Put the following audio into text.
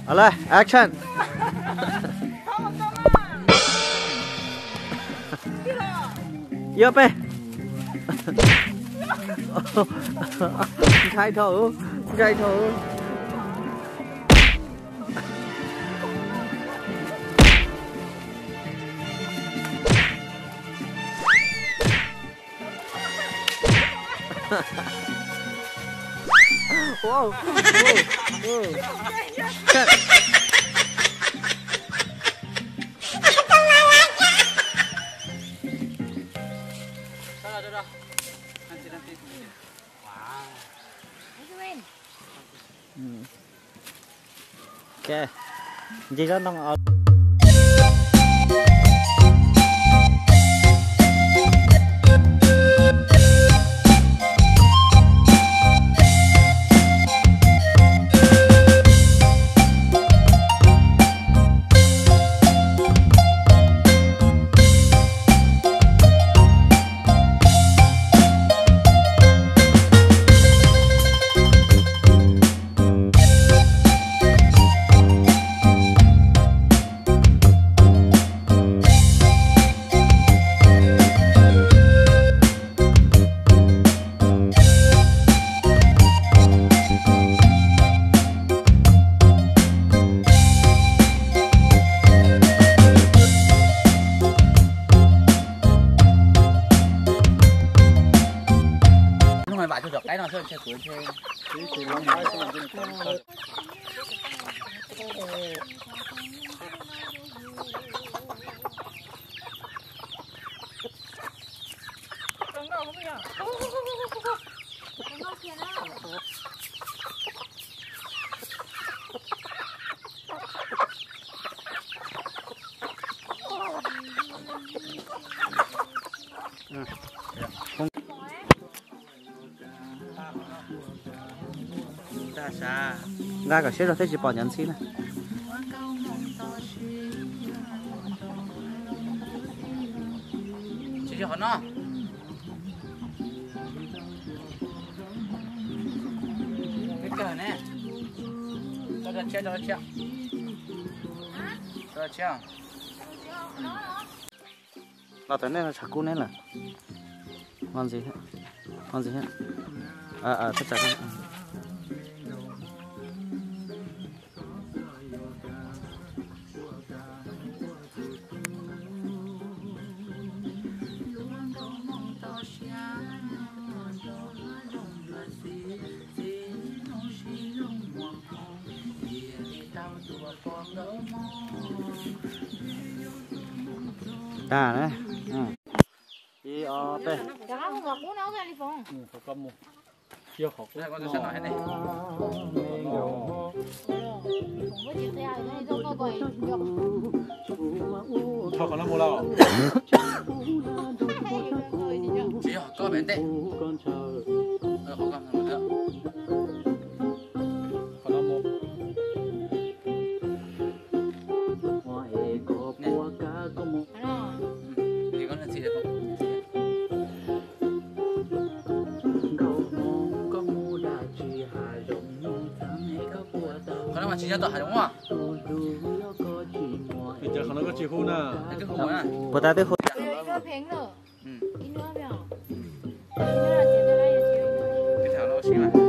好嘞 ，Action！ Dớp đi. Khai thử. Wow. Ok, chị đó đang bà cho cái nó sẽ sửa xe. Ra cả xe rồi thấy chỉ bỏ nhắn xin này. Chỉ cho họ nó. Cái cờ nè. Cho nó che. Cho che. Nó tới đây là chả cú này là. Ngon gì hết. Tất cả các đấy. Đi ở đây. Chưa học. Đây con sẽ nói thế này. Cho con nó mua đâu? Chỉ học có bén đấy. Học con một nữa. Con nó mua. Thì con là gì đấy con? Mà chỉ cho tao hay đúng không ạ? Bây giờ nó có chỉ hôn à? Cái hôn à? Bữa ta tới hôn. Cái thảo nó xí mà.